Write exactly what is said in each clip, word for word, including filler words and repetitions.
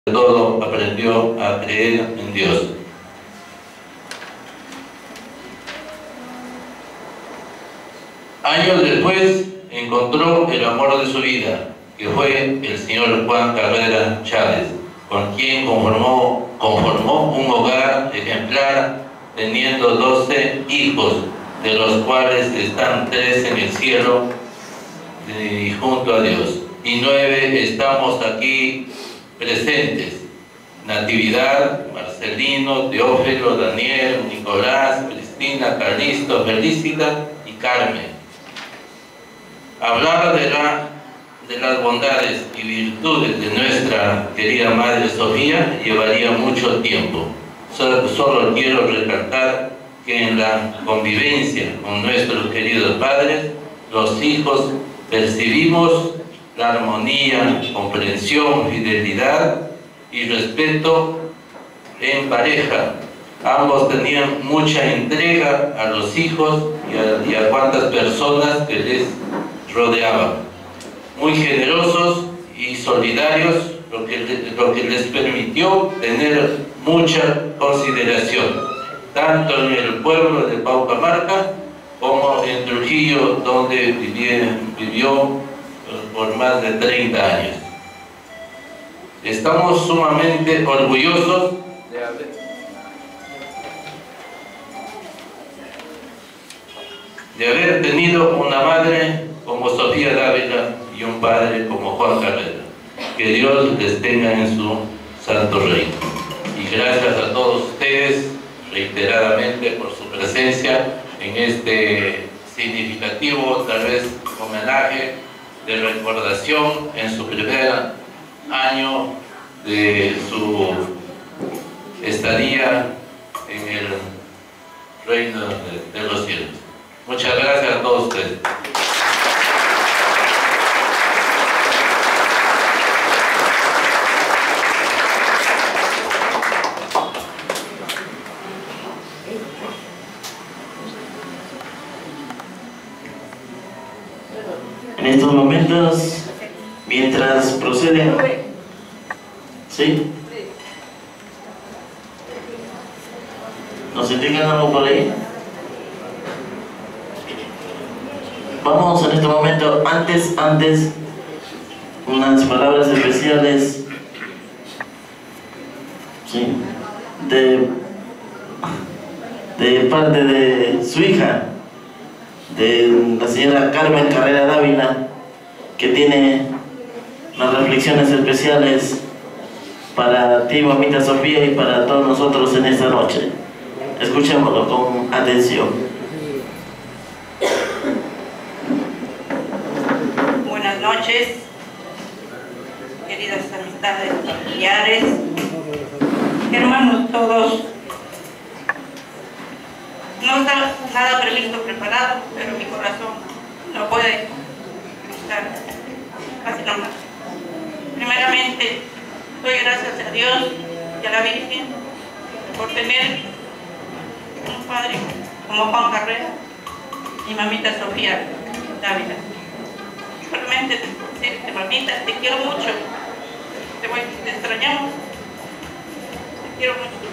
todo aprendió a creer en Dios. Años después encontró el amor de su vida, que fue el señor Juan Carrera Chávez, con quien conformó, conformó un hogar ejemplar, teniendo doce hijos, de los cuales están tres en el cielo y junto a Dios, y nueve estamos aquí presentes: Natividad, Marcelino, Teófilo, Daniel, Nicolás, Cristina, Calisto, Felicita y Carmen. Hablar de, la, de las bondades y virtudes de nuestra querida Madre Sofía llevaría mucho tiempo. Solo, solo quiero recalcar que en la convivencia con nuestros queridos padres, los hijos percibimos la armonía, comprensión, fidelidad y respeto en pareja. Ambos tenían mucha entrega a los hijos y a, y a cuantas personas que les rodeaban. Muy generosos y solidarios, lo que, lo que les permitió tener mucha consideración, tanto en el pueblo de Paucamarca como en Trujillo, donde vivió, vivió por más de treinta años. Estamos sumamente orgullosos de haber, de haber tenido una madre como Sofía Dávila y un padre como Juan Carrera. Que Dios les tenga en su santo reino. Y gracias a todos ustedes reiteradamente por su presencia en este significativo, tal vez, homenaje de recordación en su primer año de su estadía en el reino de, de los cielos. Muchas gracias a todos ustedes. En estos momentos, mientras proceden, ¿sí? ¿Nos indican algo por ahí? Vamos en este momento, antes, antes, unas palabras especiales, ¿sí? De, de parte de su hija, de la señora Carmen Carrera Dávila, que tiene unas reflexiones especiales para ti, mamita Sofía, y para todos nosotros en esta noche. Escuchémoslo con atención. Buenas noches, queridas amistades, familiares, hermanos todos. No está nada previsto, preparado, pero mi corazón no puede estar así nomás. Primeramente, doy gracias a Dios y a la Virgen por tener un padre como Juan Carrera y mamita Sofía Dávila. Solamente decirte, mamita, te quiero mucho, te, voy, te extrañamos, te quiero mucho.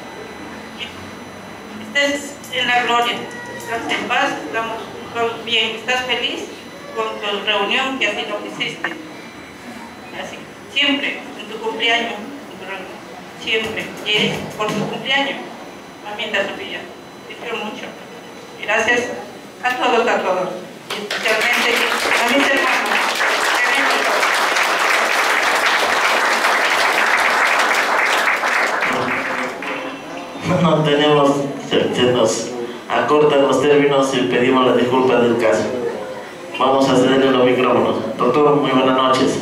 Estés en la gloria, estás en paz, estamos todos bien, estás feliz con tu reunión que así lo hiciste. Así, siempre, en tu cumpleaños, siempre, y es por tu cumpleaños, mamita Sofía, te quiero mucho. Gracias a todos, a todos, y especialmente a mis hermanos. No tenemos, se, se nos acortan los términos y pedimos la disculpa del caso. Vamos a cederle los micrófonos. Doctor, muy buenas noches.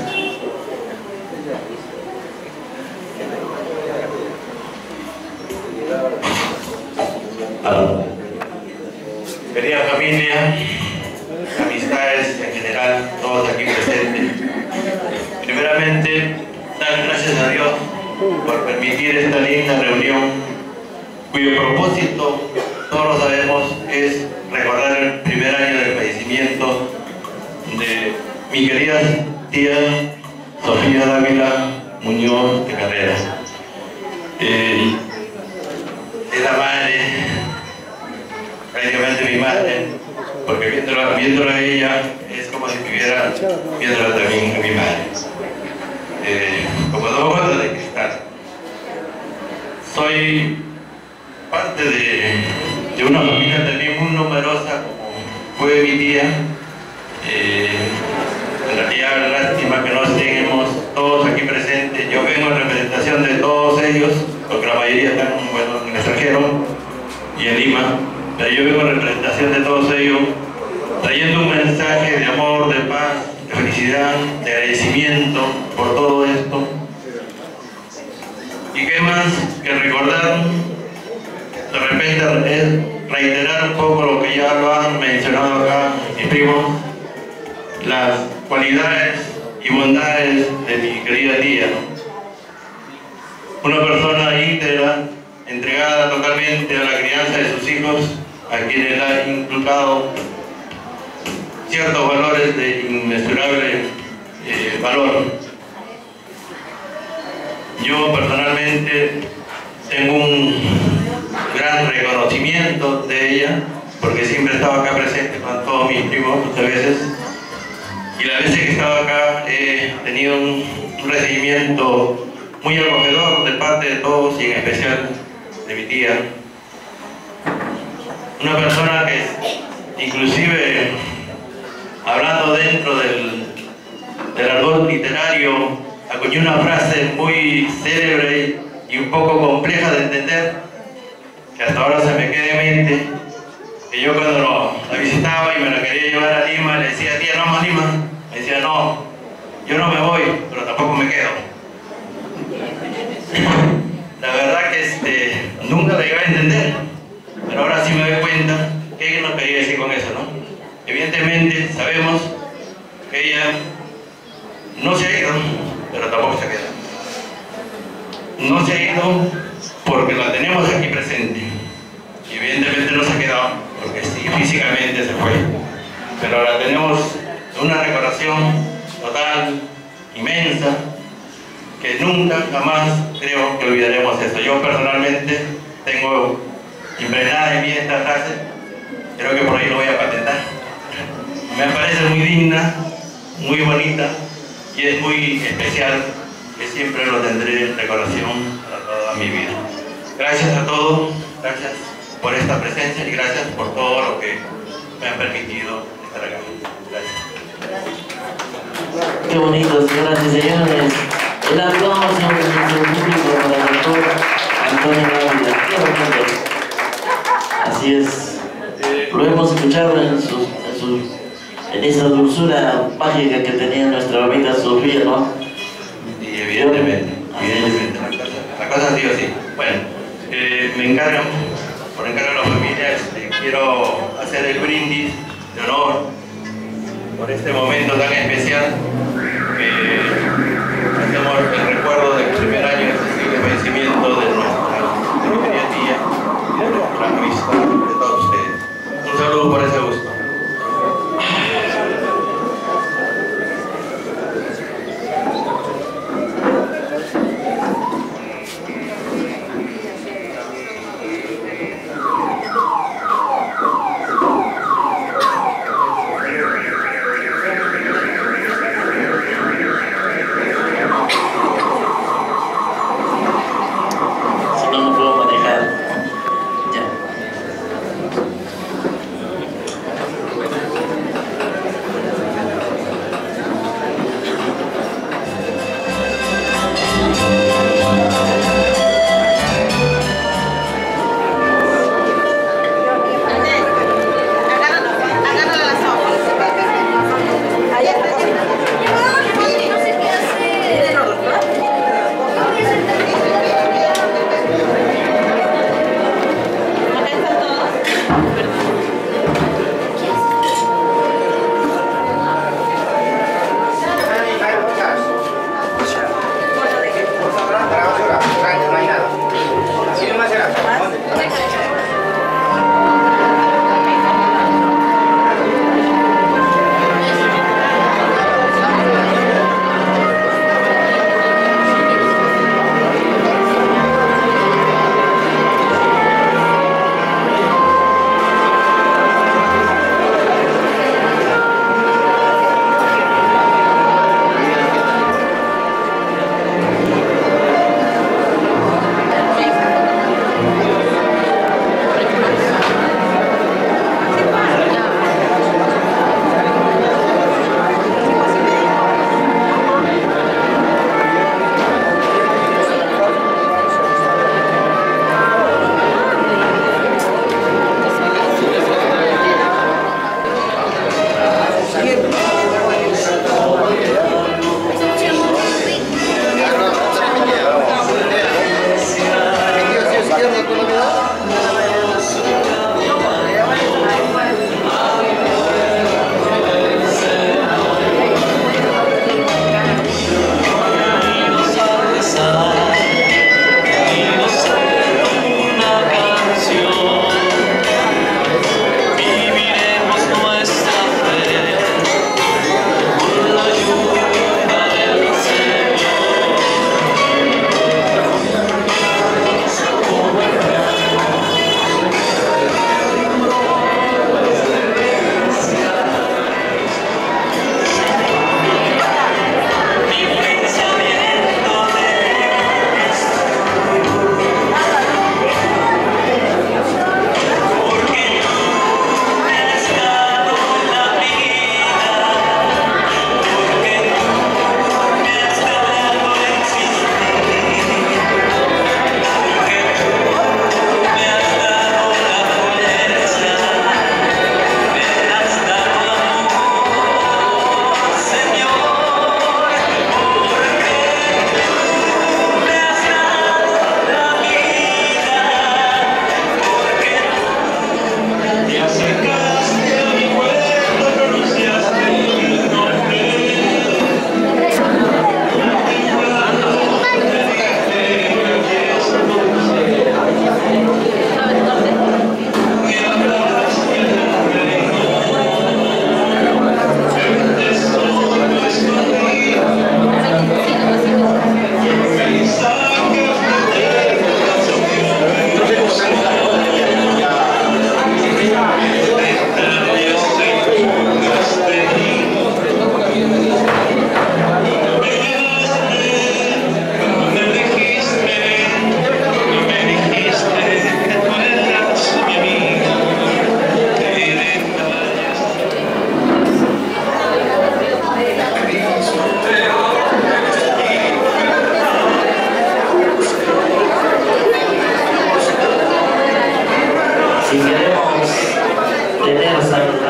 Ah, querida familia, amistades en general, todos aquí presentes, primeramente, dar gracias a Dios por permitir esta linda reunión, cuyo propósito, todos lo sabemos, es recordar el primer año del fallecimiento de mi querida tía Sofía Dávila Muñoz de Carrera. Eh, es la madre, prácticamente mi madre, porque viéndola, viéndola a ella es como si estuviera viéndola también a mi madre. Eh, como dos bolas de cristal. Soy parte de, de una familia también muy numerosa como fue mi tía. Eh, en realidad, lástima que no estemos todos aquí presentes. Yo vengo en representación de todos ellos, porque la mayoría están, bueno, en el extranjero y en Lima, pero yo vengo en representación de todos ellos, trayendo un mensaje de amor, de paz, de felicidad, de agradecimiento por todo esto. Y qué más que recordar, de repente es reiterar un poco lo que ya lo han mencionado acá mis primos, las cualidades y bondades de mi querida tía, ¿no? Una persona íntegra, entregada totalmente a la crianza de sus hijos, a quienes ha inculcado ciertos valores de inmesurable eh, valor. Yo personalmente tengo un gran reconocimiento de ella, porque siempre he estado acá presente con todos mis primos muchas veces, y las veces que he estado acá he tenido un, un recibimiento muy acogedor de parte de todos, y en especial de mi tía. Una persona que inclusive, hablando dentro del, del árbol literario, acuñó una frase muy célebre y un poco compleja de entender, que hasta ahora se me queda en mente, que yo cuando lo, la visitaba y me la quería llevar a Lima, le decía, tía, no más Lima. Me decía, no, yo no me voy, pero tampoco me quedo. La verdad que este, nunca la iba a entender, pero ahora sí me doy cuenta que ella no quería decir con eso, ¿no? Evidentemente sabemos que ella no se ha ido, pero tampoco se queda. No se ha ido porque la tenemos aquí presente. Y evidentemente no se ha quedado porque sí, físicamente se fue. Pero la tenemos una recordación total, inmensa, que nunca, jamás creo que olvidaremos eso. Yo personalmente tengo impregnada en mí esta frase, creo que por ahí lo voy a patentar. Me parece muy digna, muy bonita, y es muy especial, que siempre lo tendré en recordación para toda mi vida. Gracias a todos, gracias por esta presencia y gracias por todo lo que me han permitido estar acá. Gracias. Qué bonito, señoras y señores. El aplauso en nuestro público para el doctor Antonio Dávila. Qué bonito. Así es. Lo hemos escuchado en, sus, en, sus, en esa dulzura mágica que tenía nuestra mamita Sofía, ¿no? Y evidentemente, evidentemente, la cosa, la cosa ha sido así. Bueno, eh, me encargan, por encargo de la familia, este, quiero hacer el brindis de honor por este momento tan especial que hacemos el recuerdo del primer año de fallecimiento de nuestra de mi querida tía y de nuestra amistad de todos ustedes. Un saludo por ese gusto.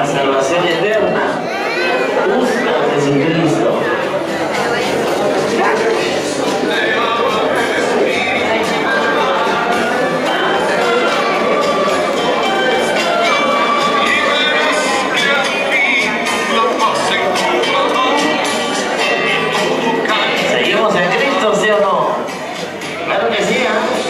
la salvación eterna. Busca a Jesucristo. ¿Seguimos en Cristo, sí o no? Claro que sí, ¿eh?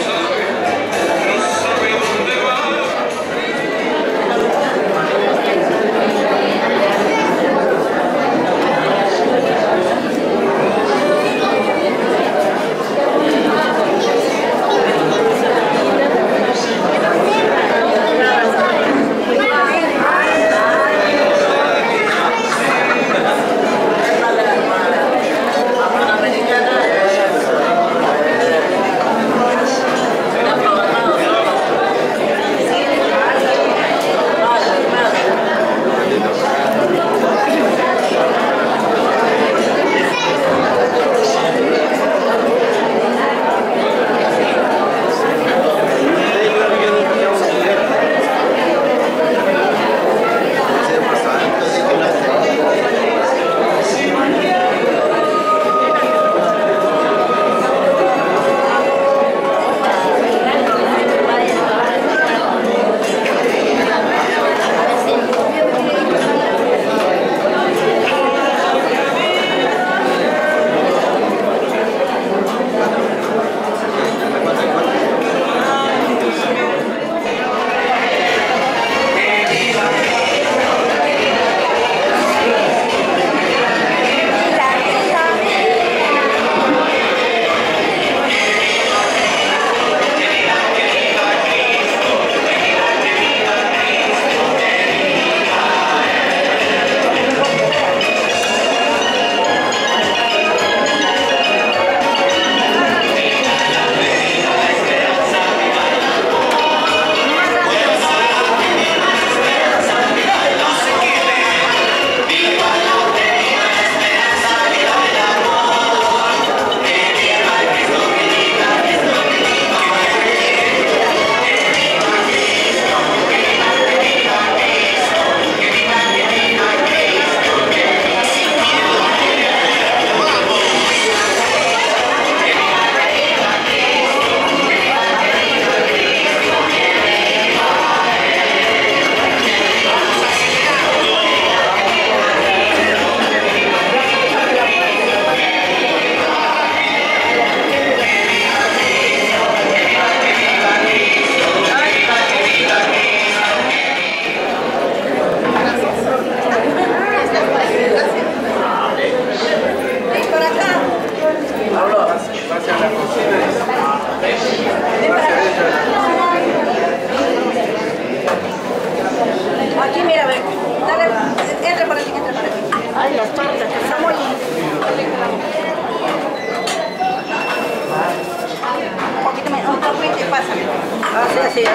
Así es.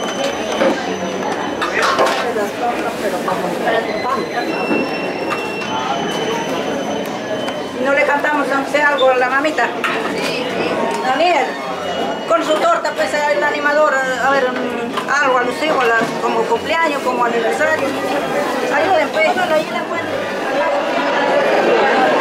¿No le cantamos aunque sea algo a la mamita? Daniel, con su torta, pues el animador, a ver, algo a los hijos, como cumpleaños, como aniversario. Ayuden, pues.